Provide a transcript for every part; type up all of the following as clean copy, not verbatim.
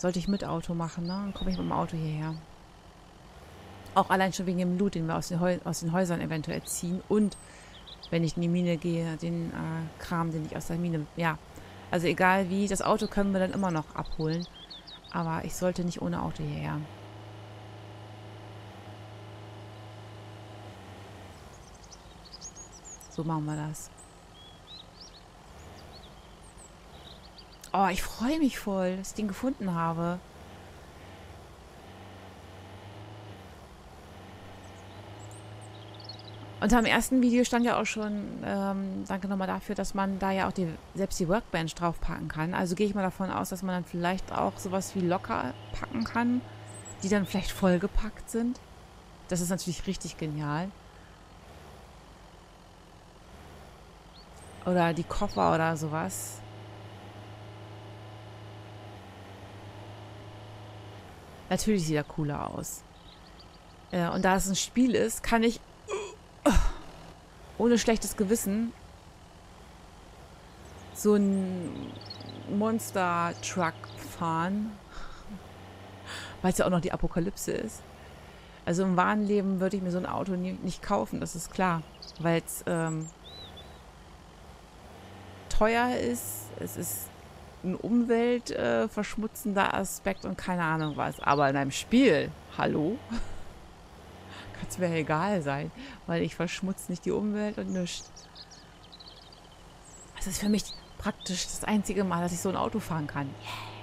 Sollte ich mit Auto machen, ne? Dann komme ich mit dem Auto hierher. Auch allein schon wegen dem Loot, den wir aus den Häusern eventuell ziehen. Und wenn ich in die Mine gehe, den Kram, den ich aus der Mine... Ja, also egal wie, das Auto können wir dann immer noch abholen. Aber ich sollte nicht ohne Auto hierher. So machen wir das. Oh, ich freue mich voll, dass ich den gefunden habe. Unter dem ersten Video stand ja auch schon, danke nochmal dafür, dass man da ja auch selbst die Workbench draufpacken kann. Also gehe ich mal davon aus, dass man dann vielleicht auch sowas wie locker packen kann, die dann vielleicht vollgepackt sind. Das ist natürlich richtig genial. Oder die Koffer oder sowas. Natürlich sieht er cooler aus. Und da es ein Spiel ist, kann ich ohne schlechtes Gewissen so ein Monster-Truck fahren. Weil es ja auch noch die Apokalypse ist. Also im wahren Leben würde ich mir so ein Auto nicht kaufen, das ist klar. Weil es teuer ist, es ist ein umweltverschmutzender Aspekt und keine Ahnung was. Aber in einem Spiel, hallo? Kann es mir egal sein, weil ich verschmutze nicht die Umwelt und nichts. Das ist für mich praktisch das einzige Mal, dass ich so ein Auto fahren kann. Yeah.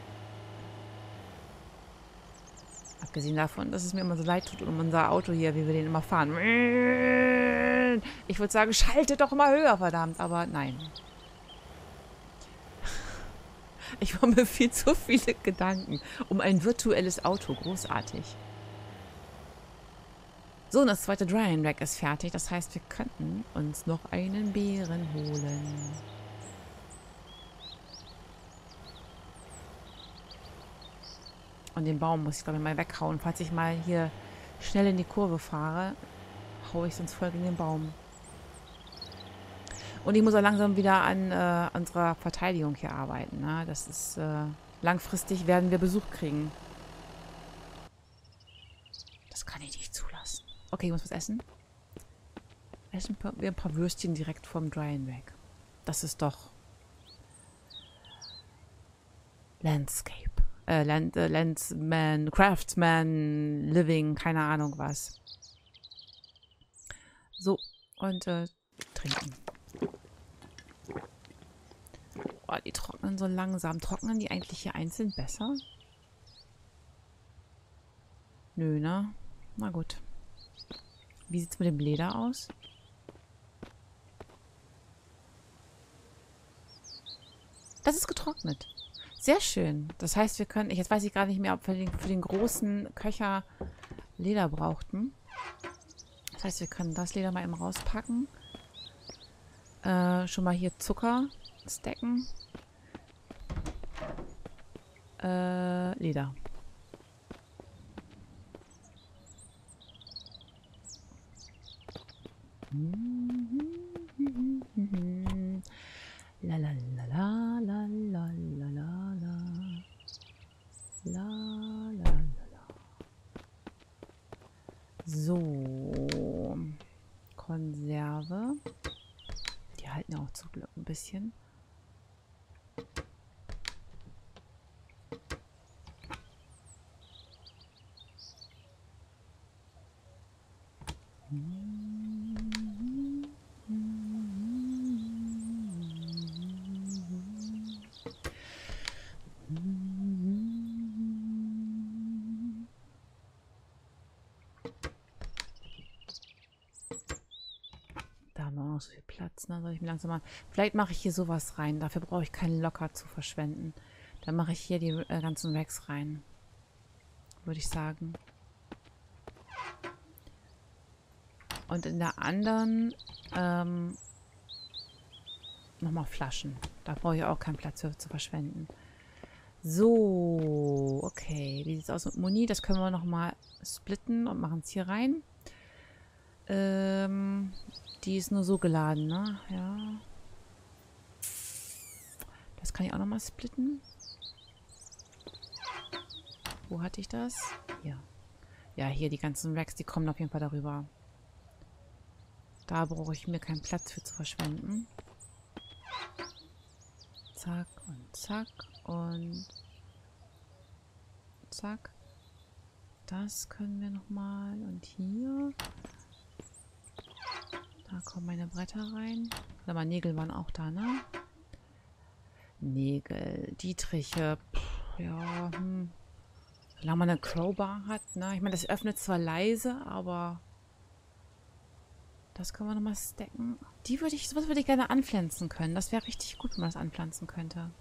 Abgesehen davon, dass es mir immer so leid tut um unser Auto hier, wie wir den immer fahren. Ich würde sagen, schaltet doch mal höher, verdammt. Aber nein. Ich mache mir viel zu viele Gedanken um ein virtuelles Auto. Großartig. So, und das zweite Drying Rack ist fertig. Das heißt, wir könnten uns noch einen Bären holen. Und den Baum muss ich, glaube ich, mal weghauen. Falls ich mal hier schnell in die Kurve fahre, haue ich sonst voll gegen den Baum. Und ich muss auch langsam wieder an unserer Verteidigung hier arbeiten. Ne? Das ist langfristig werden wir Besuch kriegen. Das kann ich nicht zulassen. Okay, ich muss was essen. Essen wir ein paar Würstchen direkt vom Drying Rack. Das ist doch Landscape. Landsman, Craftsman, Living, keine Ahnung was. So, und trinken. Oh, die trocknen so langsam. Trocknen die eigentlich hier einzeln besser? Nö, ne? Na gut. Wie sieht es mit dem Leder aus? Das ist getrocknet. Sehr schön. Das heißt, wir können... Jetzt weiß ich gar nicht mehr, ob wir für den großen Köcher Leder brauchten. Das heißt, wir können das Leder mal eben rauspacken. Schon mal hier Zucker stacken. Leder. La la la la la la la la la la la la. So. Konserve. Die halten ja auch zum Glück ein bisschen. Da haben wir auch noch so viel Platz. Ne? Soll ich mir langsam mal... Vielleicht mache ich hier sowas rein. Dafür brauche ich keinen Locker zu verschwenden. Dann mache ich hier die ganzen Racks rein. Würde ich sagen. Und in der anderen nochmal Flaschen. Da brauche ich auch keinen Platz für zu verschwenden. So, okay. Wie sieht es aus mit Muni? Das können wir nochmal splitten und machen es hier rein. Die ist nur so geladen, ne? Ja. Das kann ich auch nochmal splitten. Wo hatte ich das? Hier. Ja, hier die ganzen Racks, die kommen auf jeden Fall darüber. Da brauche ich mir keinen Platz für zu verschwenden. Zack und zack und zack. Das können wir nochmal. Und hier. Da kommen meine Bretter rein. Aber Nägel waren auch da, ne? Nägel, Dietriche. Pff, ja, solange man eine Crowbar hat, ne? Ich meine, das öffnet zwar leise, aber das können wir nochmal stacken. Sowas würde ich gerne anpflanzen können. Das wäre richtig gut, wenn man das anpflanzen könnte.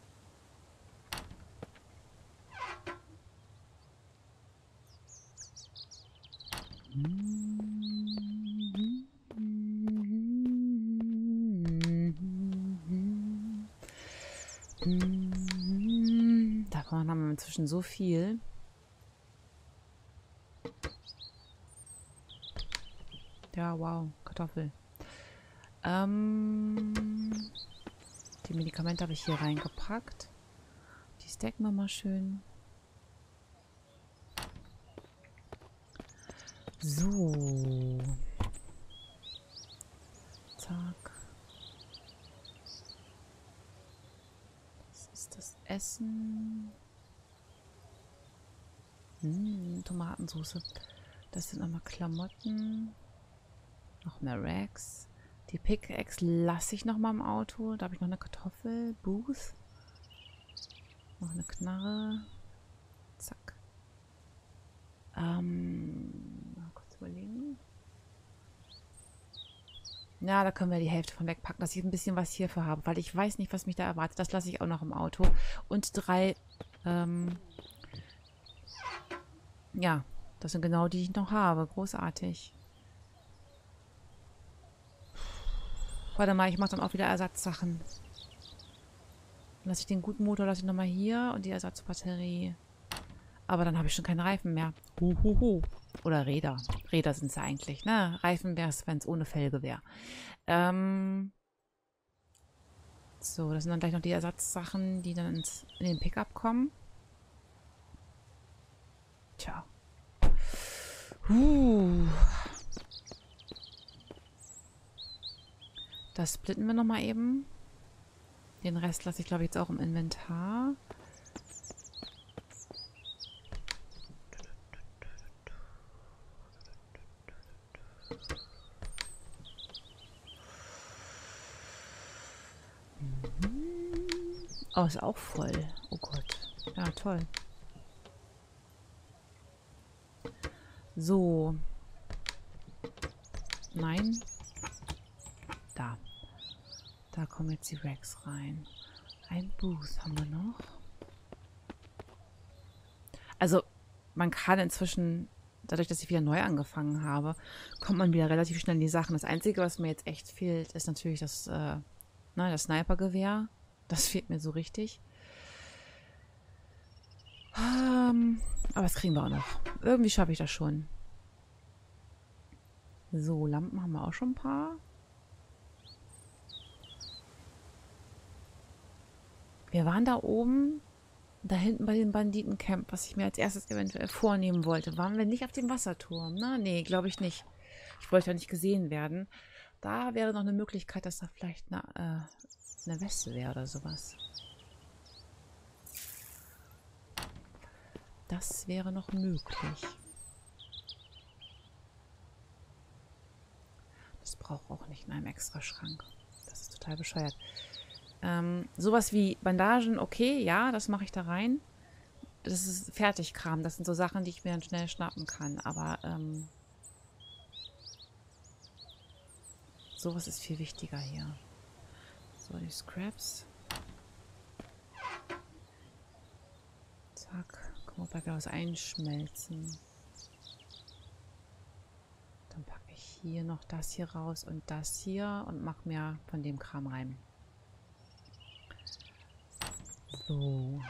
Davon haben wir inzwischen so viel. Ja, wow, Kartoffel. Die Medikamente habe ich hier reingepackt. Die stacken wir mal schön. So. Zack. Das ist das Essen. Tomatensauce. Das sind nochmal Klamotten. Noch mehr Racks. Die Pickaxe lasse ich nochmal im Auto. Da habe ich noch eine Kartoffel. Booth. Noch eine Knarre. Zack. Mal kurz überlegen. Ja, da können wir die Hälfte von wegpacken, dass ich ein bisschen was hierfür habe, weil ich weiß nicht, was mich da erwartet. Das lasse ich auch noch im Auto. Und 3, ja, das sind genau die, die ich noch habe. Großartig. Warte mal, ich mache dann auch wieder Ersatzsachen. Lasse ich den guten Motor, lasse ich nochmal hier und die Ersatzbatterie. Aber dann habe ich schon keine Reifen mehr. Oder Räder. Räder sind es ja eigentlich, ne? Reifen wäre es, wenn es ohne Felge wäre. So, das sind dann gleich noch die Ersatzsachen, die dann in den Pickup kommen. Tja. Das splitten wir nochmal eben. Den Rest lasse ich, glaube ich, jetzt auch im Inventar. Oh, ist auch voll. Oh Gott. Ja, toll. So. Nein. Da. Da kommen jetzt die Racks rein. Ein Booth haben wir noch. Also, man kann inzwischen, dadurch, dass ich wieder neu angefangen habe, kommt man wieder relativ schnell in die Sachen. Das Einzige, was mir jetzt echt fehlt, ist natürlich das Snipergewehr. Das fehlt mir so richtig. Aber das kriegen wir auch noch. Irgendwie schaffe ich das schon. So, Lampen haben wir auch schon ein paar. Wir waren da oben, da hinten bei dem Banditencamp, was ich mir als erstes eventuell vornehmen wollte. Waren wir nicht auf dem Wasserturm? Na, nee, glaube ich nicht. Ich wollte ja nicht gesehen werden. Da wäre noch eine Möglichkeit, dass da vielleicht eine Weste wäre oder sowas. Das wäre noch möglich. Das braucht auch nicht in einem Extraschrank. Das ist total bescheuert. Sowas wie Bandagen, okay, ja, das mache ich da rein. Das ist Fertigkram. Das sind so Sachen, die ich mir dann schnell schnappen kann. Aber sowas ist viel wichtiger hier. So, die Scraps. Zack. Gucken, ob wir was einschmelzen. Dann packe ich hier noch das hier raus und das hier und mache mir von dem Kram rein. So.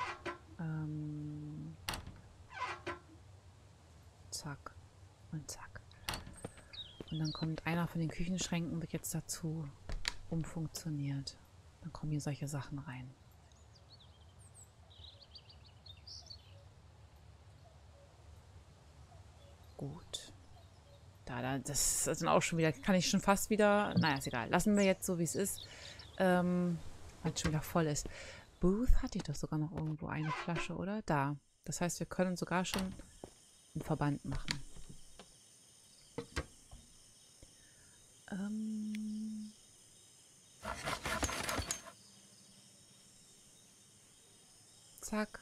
Zack. Und zack. Und dann kommt einer von den Küchenschränken, wird jetzt dazu umfunktioniert. Dann kommen hier solche Sachen rein. Gut. Das ist dann auch schon wieder, kann ich schon fast wieder, naja, ist egal. Lassen wir jetzt so, wie es ist, weil es schon wieder voll ist. Booth hatte ich doch sogar noch irgendwo eine Flasche, oder? Da. Das heißt, wir können sogar schon einen Verband machen. Zack.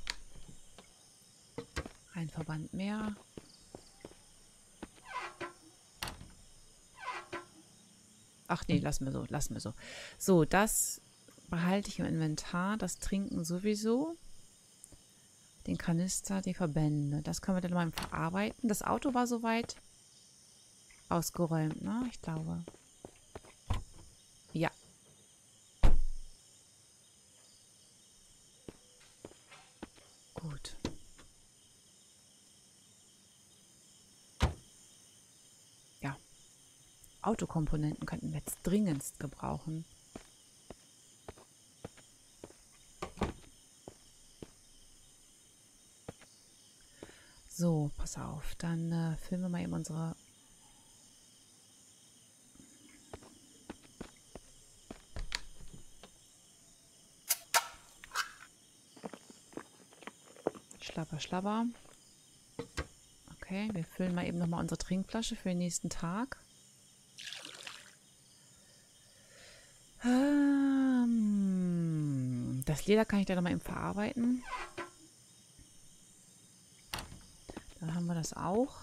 Ein Verband mehr. Ach nee, lassen wir so, lassen wir so. So, das behalte ich im Inventar. Das Trinken sowieso. Den Kanister, die Verbände. Das können wir dann mal verarbeiten. Das Auto war soweit ausgeräumt, ne? Ich glaube. Ja. Gut. Ja. Autokomponenten könnten wir jetzt dringendst gebrauchen. So, pass auf. Dann füllen wir mal eben unsere... Schlabber, schlabber. Okay, wir füllen mal eben nochmal unsere Trinkflasche für den nächsten Tag. Das Leder kann ich da nochmal eben verarbeiten. Dann haben wir das auch.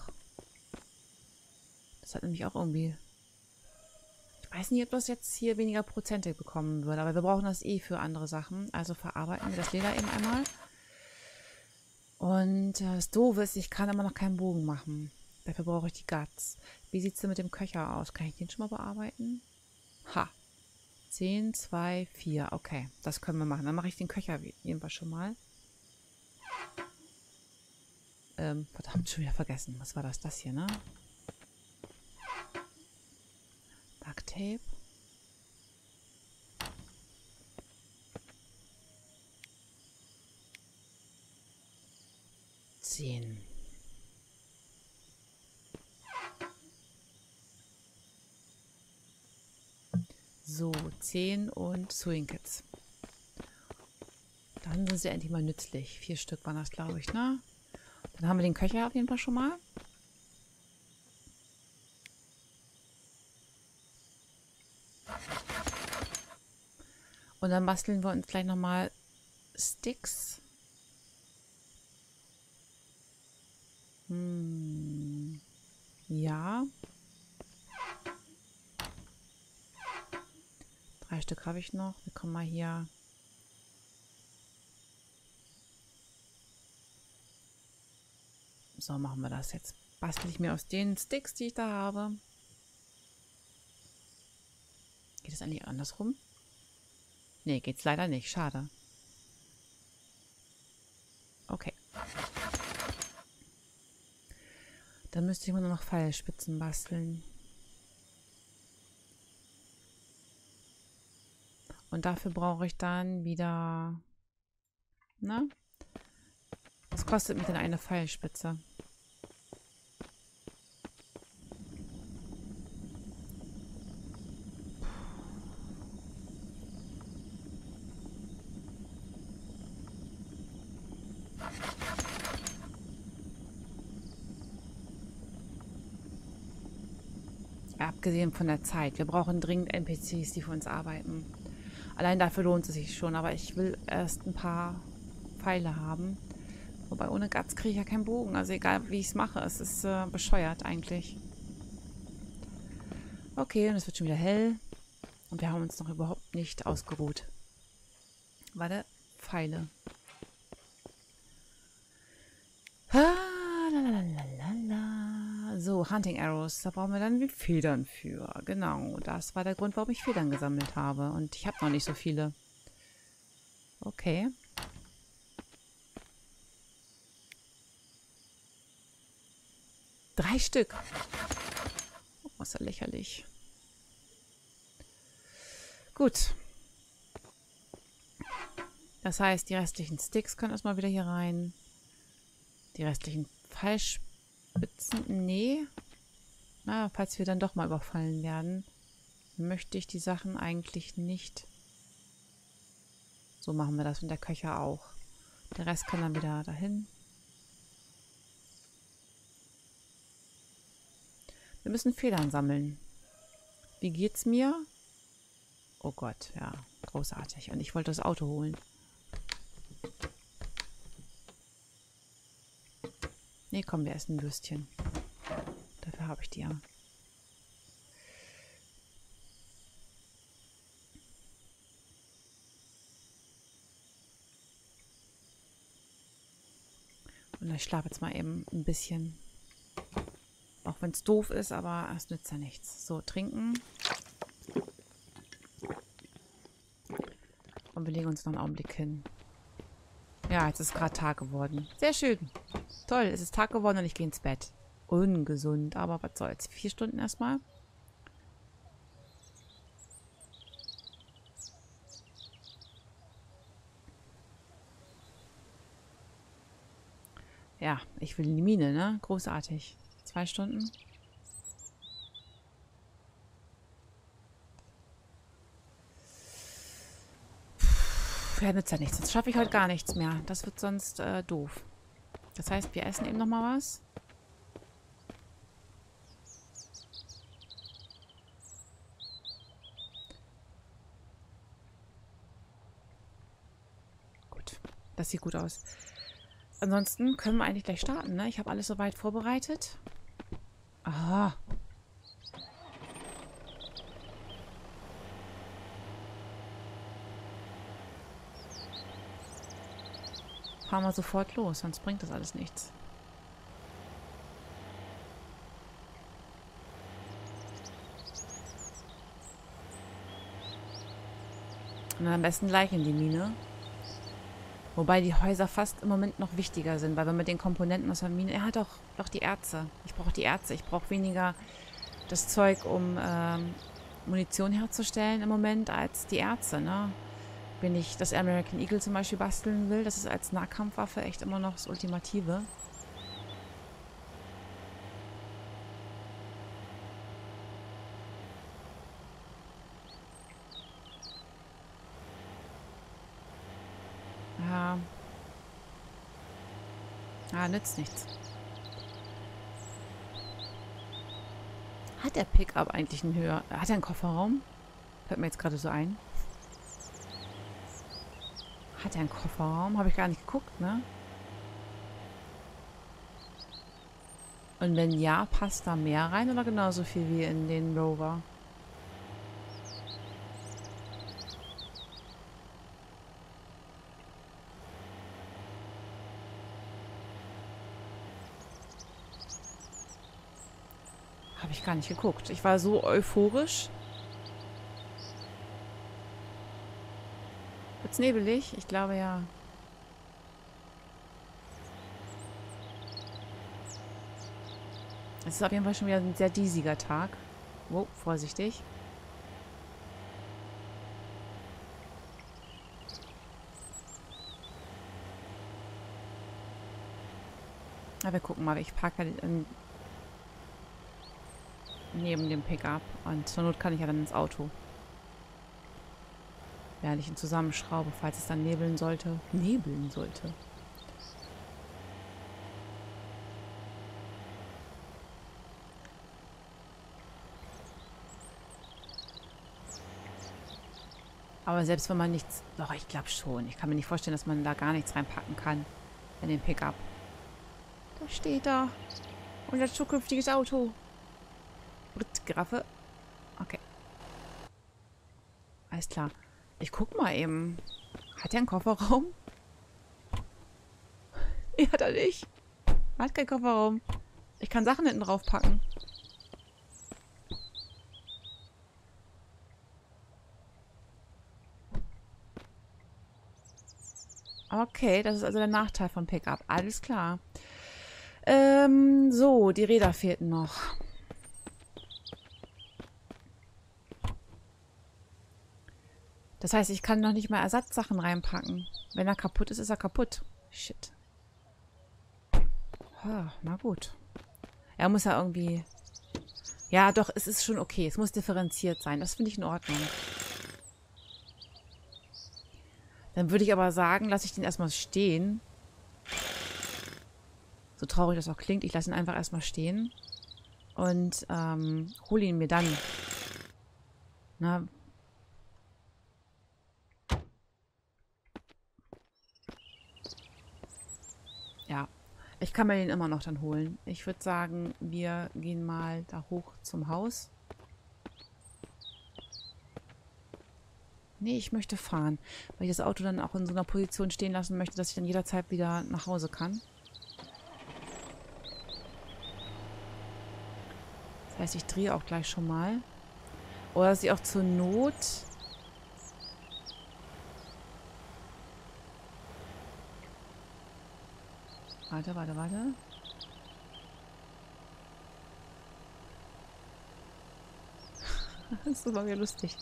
Das hat nämlich auch irgendwie... Ich weiß nicht, ob das jetzt hier weniger Prozente bekommen würde, aber wir brauchen das eh für andere Sachen. Also verarbeiten wir das Leder eben einmal. Und das Doofe ist, ich kann immer noch keinen Bogen machen. Dafür brauche ich die Guts. Wie sieht es denn mit dem Köcher aus? Kann ich den schon mal bearbeiten? Ha! 10, 2, 4. Okay, das können wir machen. Dann mache ich den Köcher jedenfalls schon mal. Verdammt, schon wieder vergessen. Was war das? Das hier, ne? Duct Tape. So, 10 und Sewing Kits. Dann sind sie endlich mal nützlich. 4 Stück waren das, glaube ich, ne? Dann haben wir den Köcher auf jeden Fall schon mal. Und dann basteln wir uns gleich nochmal Sticks. Ja. 3 Stück habe ich noch. Wir kommen mal hier. So, machen wir das jetzt. Bastel ich mir aus den Sticks, die ich da habe. Geht es eigentlich andersrum? Nee, geht's leider nicht. Schade. Okay. Dann müsste ich mir nur noch Pfeilspitzen basteln. Und dafür brauche ich dann wieder... Na? Was kostet mich denn eine Pfeilspitze? Abgesehen von der Zeit. Wir brauchen dringend NPCs, die für uns arbeiten. Allein dafür lohnt es sich schon, aber ich will erst ein paar Pfeile haben. Wobei ohne Guts kriege ich ja keinen Bogen. Also egal wie ich es mache, es ist bescheuert eigentlich. Okay, und es wird schon wieder hell. Und wir haben uns noch überhaupt nicht ausgeruht. Warte, Pfeile. So, Hunting Arrows. Da brauchen wir dann die Federn für. Genau, das war der Grund, warum ich Federn gesammelt habe. Und ich habe noch nicht so viele. Okay. Drei Stück. Oh, ist ja lächerlich. Gut. Das heißt, die restlichen Sticks können erstmal wieder hier rein. Die restlichen Spitzen? Nee. Na, falls wir dann doch mal überfallen werden, möchte ich die Sachen eigentlich nicht. So machen wir das und der Köcher auch. Der Rest kann dann wieder dahin. Wir müssen Federn sammeln. Wie geht's mir? Oh Gott, ja, großartig. Und ich wollte das Auto holen. Nee, komm, wir essen ein Würstchen. Dafür habe ich die ja. Und ich schlafe jetzt mal eben ein bisschen. Auch wenn es doof ist, aber es nützt ja nichts. So, trinken. Und wir legen uns noch einen Augenblick hin. Ja, jetzt ist gerade Tag geworden. Sehr schön. Toll, es ist Tag geworden und ich gehe ins Bett. Ungesund, aber was soll's. 4 Stunden erstmal. Ja, ich will in die Mine, ne? Großartig. 2 Stunden. Ja, nützt ja nichts. Jetzt schaffe ich heute gar nichts mehr. Das wird sonst doof. Das heißt, wir essen eben noch mal was. Gut, das sieht gut aus. Ansonsten können wir eigentlich gleich starten, ne? Ich habe alles soweit vorbereitet. Aha. Fahren wir sofort los, sonst bringt das alles nichts. Und dann am besten gleich in die Mine. Wobei die Häuser fast im Moment noch wichtiger sind, weil wir mit den Komponenten aus der Mine... Ja, doch die Erze. Ich brauche die Erze. Ich brauche weniger das Zeug, um Munition herzustellen im Moment, als die Erze, ne? Wenn ich das American Eagle zum Beispiel basteln will, das ist als Nahkampfwaffe echt immer noch das Ultimative. Ja. Ah, nützt nichts. Hat der Pickup eigentlich einen höher... Hat er einen Kofferraum? Fällt mir jetzt gerade so ein. Hat er einen Kofferraum? Habe ich gar nicht geguckt, ne? Und wenn ja, passt da mehr rein oder genauso viel wie in den Rover? Habe ich gar nicht geguckt. Ich war so euphorisch. Wird's nebelig? Ich glaube ja. Es ist auf jeden Fall schon wieder ein sehr diesiger Tag. Oh, vorsichtig. Aber wir gucken mal. Ich parke neben dem Pickup. Und zur Not kann ich ja dann ins Auto. Während ich ihn zusammenschraube, falls es dann nebeln sollte. Nebeln sollte. Aber selbst wenn man nichts... Doch, ich glaube schon. Ich kann mir nicht vorstellen, dass man da gar nichts reinpacken kann. In den Pickup. Da steht da. Unser zukünftiges Auto. Giraffe. Okay. Alles klar. Ich guck mal eben. Hat er einen Kofferraum? Ja, hat er nicht. Er hat keinen Kofferraum. Ich kann Sachen hinten drauf packen. Okay, das ist also der Nachteil von Pickup. Alles klar. So, die Räder fehlten noch. Das heißt, ich kann noch nicht mal Ersatzsachen reinpacken. Wenn er kaputt ist, ist er kaputt. Shit. Ah, na gut. Er muss ja irgendwie... Ja, doch, es ist schon okay. Es muss differenziert sein. Das finde ich in Ordnung. Dann würde ich aber sagen, lasse ich den erstmal stehen. So traurig das auch klingt. Ich lasse ihn einfach erstmal stehen. Und hole ihn mir dann. Na. Ja. Ich kann mir den immer noch dann holen. Ich würde sagen, wir gehen mal da hoch zum Haus. Nee, ich möchte fahren. Weil ich das Auto dann auch in so einer Position stehen lassen möchte, dass ich dann jederzeit wieder nach Hause kann. Das heißt, ich drehe auch gleich schon mal. Oder dass ich auch zur Not... Warte. Das war mir lustig.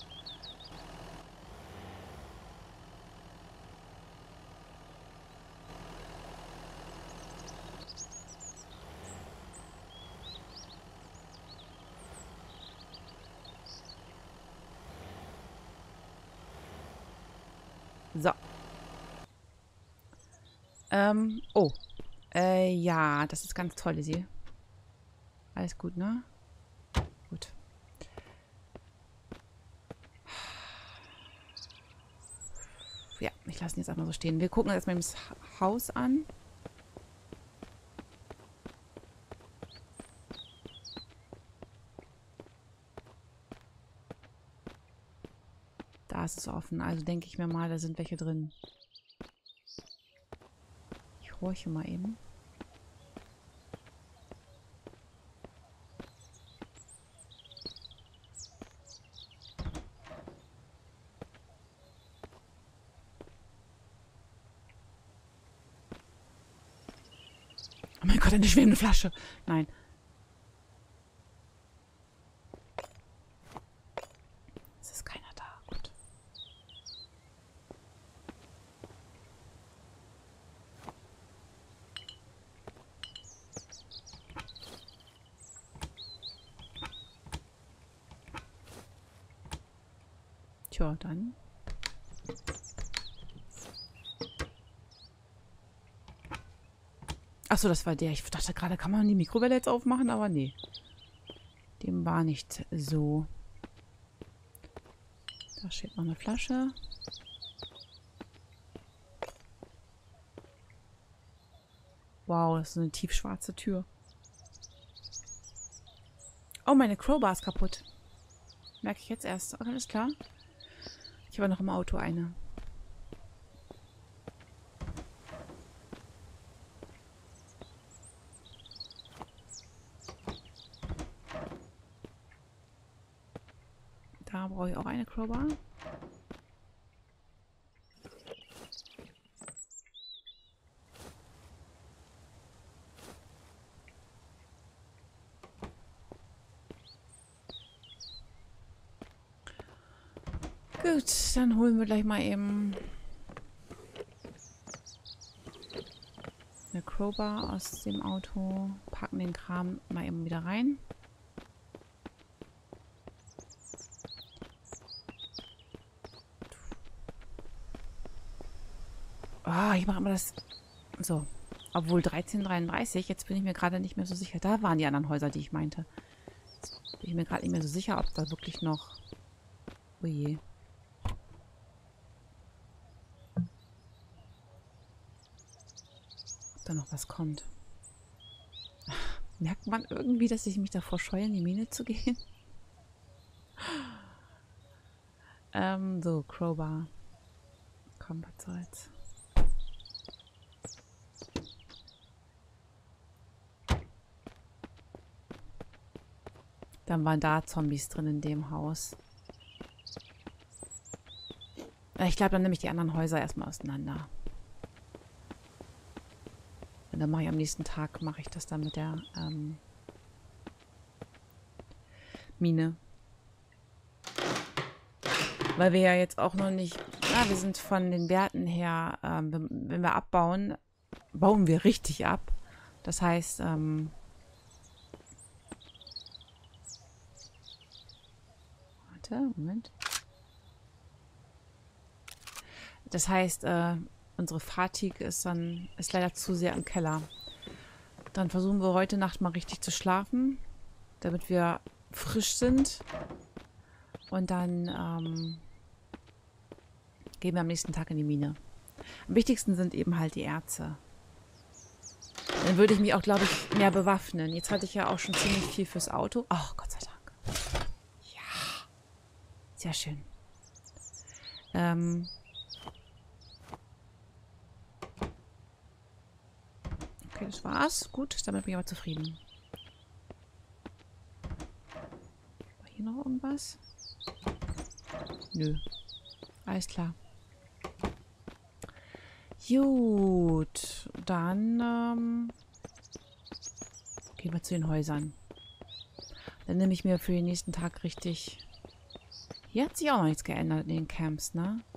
So. Oh. Ja, das ist ganz toll, Lizzie. Alles gut, ne? Gut. Ja, ich lasse ihn jetzt einfach so stehen. Wir gucken uns erstmal das Haus an. Da ist es offen. Also denke ich mir mal, da sind welche drin. Ich horche mal eben. Oh mein Gott, eine schwebende Flasche. Nein. Es ist keiner da. Gut. Tja, dann. Achso, das war der. Ich dachte gerade, kann man die Mikrowelle jetzt aufmachen, aber nee. Dem war nicht so. Da steht noch eine Flasche. Wow, das ist eine tiefschwarze Tür. Oh, meine Crowbar ist kaputt. Merke ich jetzt erst. Oh, alles klar. Ich habe noch im Auto eine. Da brauche ich auch eine Crowbar. Gut, dann holen wir gleich mal eben eine Crowbar aus dem Auto. Packen den Kram mal eben wieder rein. Ah, ich mache immer das... So. Obwohl 13:33, jetzt bin ich mir gerade nicht mehr so sicher. Da waren die anderen Häuser, die ich meinte. Jetzt bin ich mir gerade nicht mehr so sicher, ob da wirklich noch... Oh je. Ob da noch was kommt. Merkt man irgendwie, dass ich mich davor scheue, in die Mine zu gehen? So, Crowbar. Komm, was soll's. Dann waren da Zombies drin in dem Haus. Ich glaube, dann nehme ich die anderen Häuser erstmal auseinander. Und dann mache ich am nächsten Tag, mache ich das dann mit der Mine. Weil wir ja jetzt auch noch nicht... Ja, wir sind von den Werten her, wenn wir abbauen, bauen wir richtig ab. Das heißt, Warte, Moment. Das heißt, unsere Fatigue ist leider zu sehr im Keller. Dann versuchen wir heute Nacht mal richtig zu schlafen, damit wir frisch sind. Und dann gehen wir am nächsten Tag in die Mine. Am wichtigsten sind eben halt die Erze. Dann würde ich mich auch, glaube ich, mehr bewaffnen. Jetzt hatte ich ja auch schon ziemlich viel fürs Auto. Oh, Gott sei Dank. Ja. Sehr schön. Okay, das war's. Gut, damit bin ich aber zufrieden. War hier noch irgendwas? Nö. Alles klar. Gut, dann gehen wir zu den Häusern. Dann nehme ich mir für den nächsten Tag richtig... Hier hat sich auch noch nichts geändert in den Camps, ne?